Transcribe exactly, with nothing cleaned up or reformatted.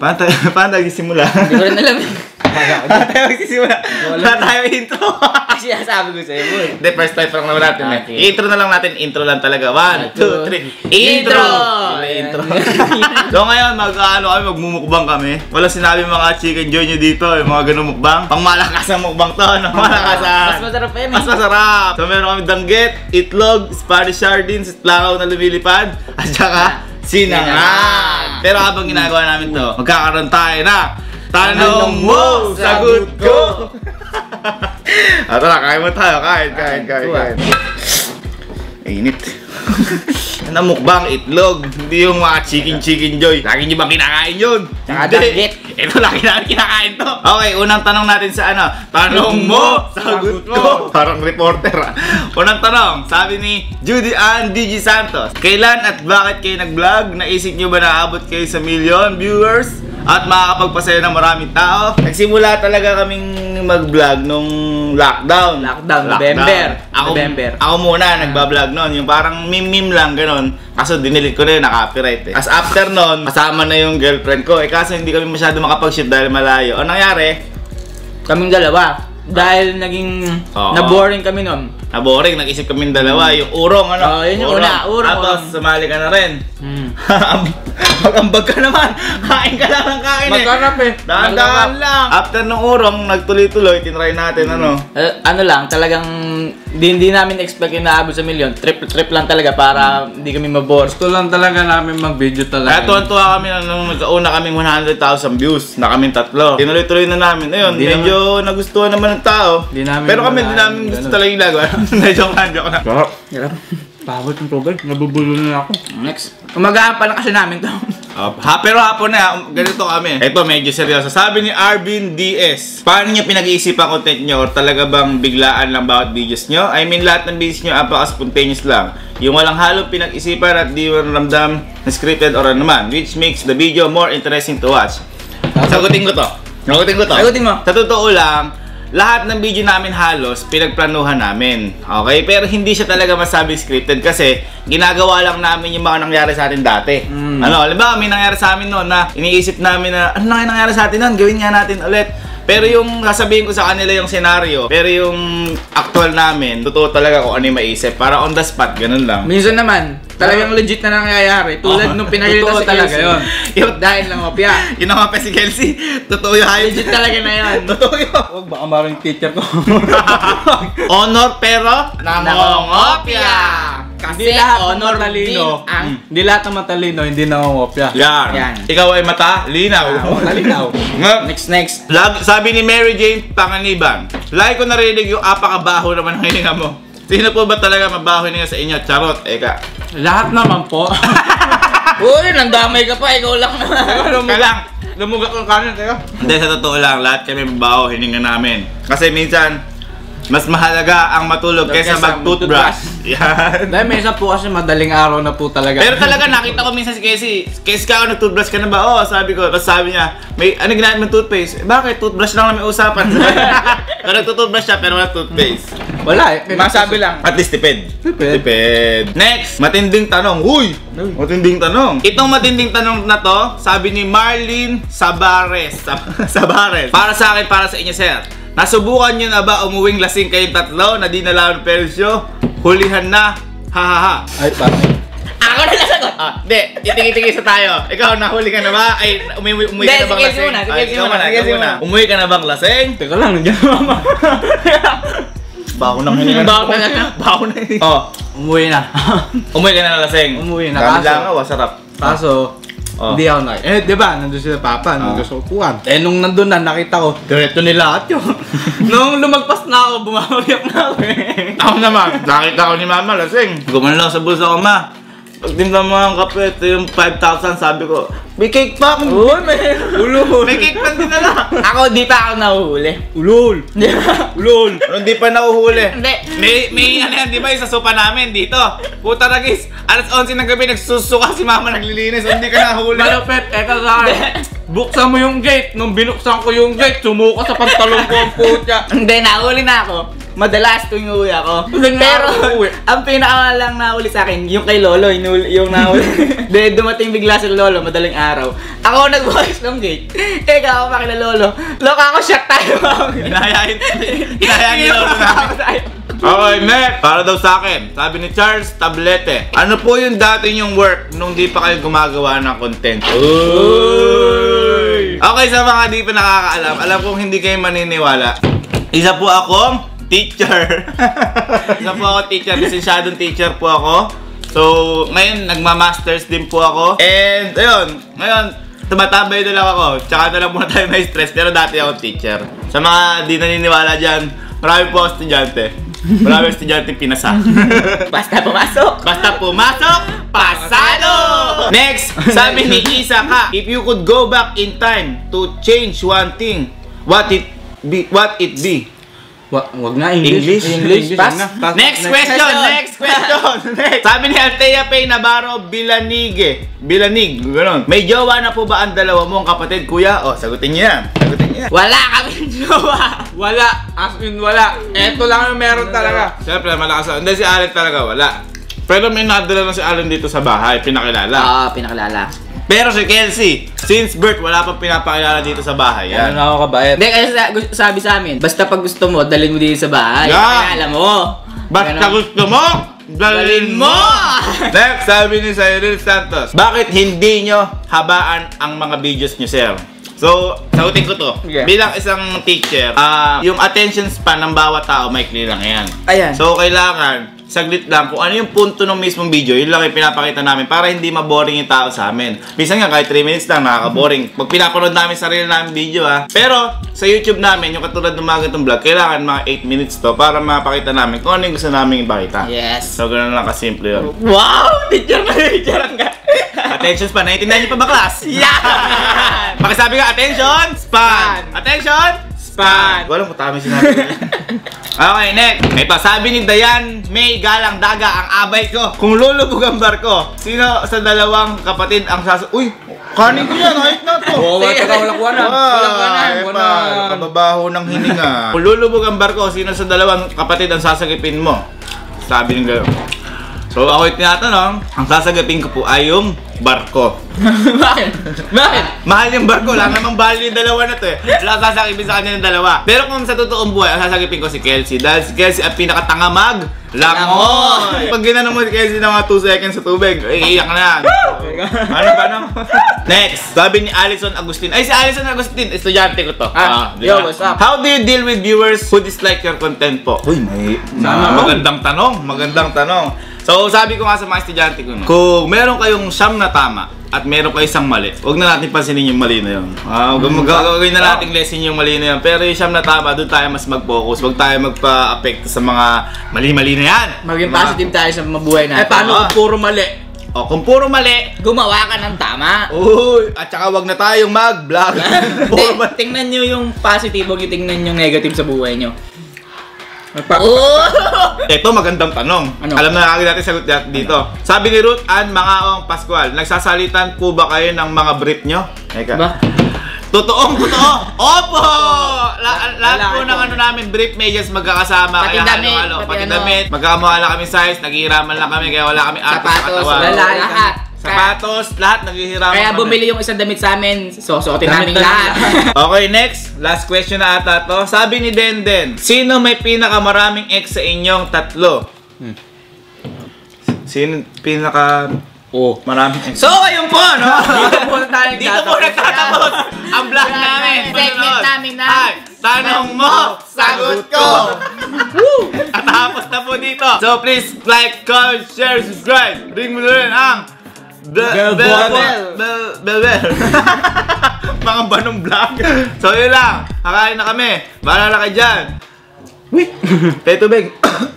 Paano tayo, paano tayo nagsisimula? Hindi ko rin alam eh. Paano tayo magsisimula? Paano tayo intro? Kasi sabi ko sa'yo mo eh. Hindi, first time lang naman natin Okay. eh. Intro na lang natin, intro lang talaga. One, two, three. Intro! Intro! So ngayon, mag-ano kami, magmumukbang kami. Wala sinabi mga chicken joy nyo dito, yung mga ganun mukbang. Pang malakas ang mukbang to, no? Malakasan. Mas masarap pa yun eh. Mas masarap. So meron kami danggit, itlog, Spanish sardines, langaw na lumilipad, at saka sinangag. Pero habang ginagawa namin to, magkakaroon tayo na Tanong Mo, Sagot Ko! Ah, tara, kain mo tayo. Kain, kain, kain, kain. Init. Ano mukbang, itlog. Hindi yung mga chicken-chicken joy. Lagi nyo bang kinakain yun? Tsaka danggit. Ito lagi natin kinakain to. Okay, unang tanong natin sa ano? Tanong Mo, Sagot Ko! Parang reporter ah. Unang tanong, sabi ni Judy Ann D G Santos. Kailan at bakit kayo nag-vlog? Naisip nyo ba na abot kayo sa million viewers? At makakapagpasaya ng maraming tao. Nagsimula talaga kaming mag-vlog nung lockdown. Lockdown, November. Ako, November. Ako muna nagba-vlog noon. Yung parang meme-meme lang, ganun. Kaso dinilit ko na yun, naka-copyright eh. As after noon, kasama na yung girlfriend ko. Eh kaso hindi kami masyado makapag-shoot dahil malayo. Ano nangyari? Kaming dalawa. Dahil naging Oo. na-boring kami nun. Na-boring, nag-isip kami dalawa. Yung urong, ano? Oo, yun yung una, urong, Tapos, urong. sumali ka na rin. Hmm. Mag-ambag ka naman. Kain ka lang ng kain eh. Magkarap eh. Dahan-dahan lang. After nung urong, nagtuloy-tuloy, tinry natin ano. Uh, ano lang, talagang di, hindi namin expect yung naabot sa million. Trip-trip lang talaga para hindi kami mabore. Gusto lang talaga namin mag-video talaga. Kaya tuwan-tuwa kami na nung nagkauna kaming one hundred thousand views na kaming tatlo. Tinuloy-tuloy na namin. Ayun, Di medyo nagustuhan naman ng tao. Di namin Pero kami, di wala- namin gusto ganun. talaga yung lagawa. Joke lang, joke lang. Hirap. Pagod yung tubig. Nabubulo na ako. Next. Umagaan pa lang kasi namin to. Uh, ha, pero hapon na, ganito kami. Ito, medyo seryoso. Sabi ni Arvin D S, paano nyo pinag-iisipan content nyo? Or talaga bang biglaan lang bawat videos nyo? I mean, lahat ng videos nyo, apaka-spontaneous lang. Yung walang halong pinag-isipan at di mo ramdam na scripted or ano naman, which makes the video more interesting to watch. Sagutin ko to. Sagutin ko to. Sagutin mo. Sa totoo lang, lahat ng video namin halos pinagplanuhan namin. Okay? Pero hindi siya talaga masabi scripted kasi ginagawa lang namin yung mga nangyari sa atin dati. Mm. Ano, alam ba, may nangyari sa amin noon na iniisip namin na ano na nangyari sa atin noon, gawin nga natin ulit. Pero yung sasabihin ko sa kanila yung senaryo, pero yung actual namin, totoo talaga kung ano yung maisip. Para on the spot, ganun lang. Minsan naman, talagang legit na nangyayari. Tulad Oh. nung pinakita Totoo si talaga Kelsey. yun. Yung, Dahil lang opya. yun ang mga si Kelsey, totoo yung hayop. Legit talaga na yun. Totoo yun. Huwag baka maraming teacher ko. Honor pero nangongopya. Kasi Hindi lahat ng honor matalino. din ang... Hindi lahat ng matalino, hindi nangongopya. Yan. Yan. Ikaw ay mata, linaw. Matalinaw. Nga, Next, next. lag- sabi ni Mary Jane Panganiban, lagi ko narinig yung apakabaho naman ng hininga mo. Sino po ba talaga mabaho hininga sa inyo? Charot, eka. Lahat naman po. Uy, nandamay ka pa. Ikaw lang naman. Ka lang. Lumugak ng kanin, teka. Hindi, sa totoo lang, lahat kami mabaho hininga namin. Kasi minsan, mas mahalaga ang matulog kaysa Kaysa mag-toothbrush. Yan. Dahil may isa po kasi madaling araw na po talaga. Pero talaga nakita ko minsan si Casey, Casey ka, nag-toothbrush ka na ba? Oo, sabi ko. Tapos sabi niya, may ano ginamit ng toothpaste? Eh, bakit? Toothbrush lang namin usapan. Pero nagtutoothbrush siya pero wala toothpaste. Wala eh. Masabi lang. At least tipid. Tipid. Tipid. Next, matinding tanong. Uy! Matinding tanong. Itong matinding tanong na to, sabi ni Marlene Sabares. Sab- Sabares. Para sa akin, para sa inyo, sir. Nasubukan nyo na ba umuwing lasing kayong tatlo na di nalaman persyo? Hulihan na. Ha ha ha. Ay, parang. Ako na nasagot. Ah, di, itingi-tingi sa tayo. Ikaw, nahuli ka na ba? Ay, umuwi, umuwi ka Hindi, na bang sige, lasing? muna, sige, Ay, sige ikaw muna, muna, sige, ikaw sige muna. muna. Umuwi ka na bang lasing? Teka lang, nandiyan mama. Baho nang hininga. Baho ka na. Baho na hininga. Oh, Umuwi na. umuwi ka na lasing. Umuwi na. Dami Kaso- lang ako, sarap. Kaso, Oh. hindi ako na. Eh, di ba? Nandun sila papa, nandun sa upuan. Eh, nung nandun na, nakita ko, diretso nila at yun. Nung lumagpas na ako, bumabagyak na ako eh. Ako naman, nakita ko ni mama lasing. Gumano lang sa bulsa ko, ma. Pagtinda mo ang kape, ito yung five thousand, sabi ko, may cake pa akong... Uy, may... Ulol. May cake pa din na. Ako, di pa ako nahuhuli. Ulol. Ulol. Pero hindi pa nahuhuli. Hindi. May, may ano yan, di ba yung sa sopa namin dito? Puta na guys, alas eleven ng gabi, nagsusuka si mama naglilinis, hindi ka nahuli. Malupit, eka sa akin. Buksan mo yung gate. Nung binuksan ko yung gate, sumuka sa pantalon ko ang putya. Hindi, nahuli na ako. madalas tuwing uwi ako. Pero, Pero, ang pinaka lang nauli sa akin, yung kay Lolo, yung, yung nauli. Dahil dumating bigla si Lolo, madaling araw. Ako nagbukas ng gate. Teka ako pa kila Lolo. Loka ako, shot tayo. Hinahayain, hinahayain ni Lolo namin. Okay, next. Para daw sa akin, sabi ni Charles Tablete, ano po yung dati yung work nung di pa kayo gumagawa ng content? Uy! Okay, sa mga di pa nakakaalam, alam kong hindi kayo maniniwala. Isa po akong teacher. Isa po ako teacher, lisensyadong teacher po ako. So, ngayon, nagma-masters din po ako. And, ayun, ngayon, tumatambay na lang ako. Tsaka na lang muna tayo may stress, pero dati ako teacher. Sa mga di naniniwala dyan, marami po ako estudyante. Marami estudyante pinasa. Basta pumasok. Basta pumasok, pasado! Next, sabi ni Isa ka, if you could go back in time to change one thing, what it be? What it be? Wa wag na English. English? Pass. Wag na, pass. Next question, next question. Next. Sabi ni Althea Pay Navarro Bilanige. Bilanig, gano'n. May jowa na po ba ang dalawa mong kapatid, kuya? O, sagutin niyo yan. Sagutin niyo yan. Wala kami jowa. Wala, as in wala. Eto lang yung meron talaga. Siyempre, malakas. Hindi, si Allen talaga wala. Pero may nadala na si Allen dito sa bahay, pinakilala. Ah, pinakilala. Pero si Kelsey, since birth, wala pang pinapakilala dito sa bahay. Ano Yan. na ako kabait. Hindi, kasi sa- gu- sabi sa amin, basta pag gusto mo, dalhin mo dito sa bahay. Yeah. Kaya alam mo. Basta Ganon. gusto mo, dalhin mo! Next, sabi ni Cyril Santos, bakit hindi nyo habaan ang mga videos nyo, sir? So, sagutin ko to. Yeah. Bilang isang teacher, ah yung attention span ng bawat tao, maikli lang yan. Ayan. So, kailangan, saglit lang kung ano yung punto ng mismong video, yun lang yung pinapakita namin para hindi maboring yung tao sa amin. Minsan nga, kahit three minutes lang, nakaka-boring. Pag pinapanood namin sarili namin video, ha. Pero, sa YouTube namin, yung katulad ng mga ganitong vlog, kailangan mga eight minutes to para mapakita namin kung ano yung gusto namin ipakita. Yes. So, ganun lang kasimple yun. Wow! Teacher na teacher ka. Attention span. Naiintindihan niyo pa ba, class? Yan! Pakisabi ka, attention span! Attention span! Walang matami sinabi ko. Okay, next. Ito, sabi ni Dayan May Galang Daga, ang abay ko. Kung lulubog ang barko, sino sa dalawang kapatid ang sas... Uy! Kanin ko yan, kahit na to. Oo, wala ka, wala ko na. Wala ka na, Ay, wala. pa, kababaho ng hininga. Kung lulubog ang barko, sino sa dalawang kapatid ang sasagipin mo? Sabi ng gano'n. So ako yung tinatanong, ang sasagapin ko po ay yung barko. Bakit? Bakit? Mahal yung barko, lang namang value yung dalawa na to eh. Wala sasagipin sa kanya ng dalawa. Pero kung sa totoong buhay, ang sasagipin ko si Kelsey. Dahil si Kelsey ang pinakatanga mag langoy. Pag ginanong mo si Kelsey ng mga two seconds sa tubig, ay iiyak na. Ano ba nang? Next, sabi ni Alison Agustin. Ay, si Alison Agustin, estudyante ko to. Ah, di yo, ba? what's up? How do you deal with viewers who dislike your content po? Uy, may Sana na, magandang tanong, magandang tanong. So, sabi ko nga sa mga estudyante ko, no, kung meron kayong siyam na tama at meron kayo isang mali, huwag na natin pansinin yung mali na yun. Ah, huwag gagawin na natin lesson yung mali na yun. Pero yung siyam na tama, doon tayo mas mag-focus. Huwag tayo magpa-apekto sa mga mali-mali na yan. Maging Mga- positive tayo sa mabuhay natin. Eh, paano Ah. kung puro mali? O, kung puro mali, Gumawa ka ng tama. uy, at saka huwag na tayong mag-vlog. Hindi, tingnan nyo yung positive, huwag yung tingnan yung negative sa buhay nyo. Pa- Oh! Ito, magandang tanong. Ano? Alam na kagad natin sagot dito. Sabi ni Ruth Ann Mangaong Pascual, nagsasalitan po ba kayo ng mga brief nyo? Eka. Ba? Totoong totoo! Opo! La lahat Wala, po ito. ng ano namin, brief majors magkakasama. Pati kaya damit, halo-halo. pati Pati ano. damit. Magkakamukha lang kami size, naghihiraman lang kami, kaya wala kami arte sa Sapatos, katawan. lalaki, lahat. Sapatos, lahat naghihiraman Kaya kami. bumili yung isang damit sa amin, susuotin Damit namin na lahat. Okay, next. Last question na ata to. Sabi ni Denden, sino may pinakamaraming ex sa inyong tatlo? Hmm. Sino pinaka Oh. maraming ex? So, ayun po, no? Dito po tayo Dito po nagtatapos ang vlog namin. Segment namin na. Ay, tanong mo, sagot ko. At tapos na po dito. So please like, comment, share, subscribe. Ring mo na rin ang Bell bell, bell, button. bell, bell, bell. Mga banong vlog. So yun lang. Kakain na kami. Bahala na kayo dyan. Wait. Tayo tubig.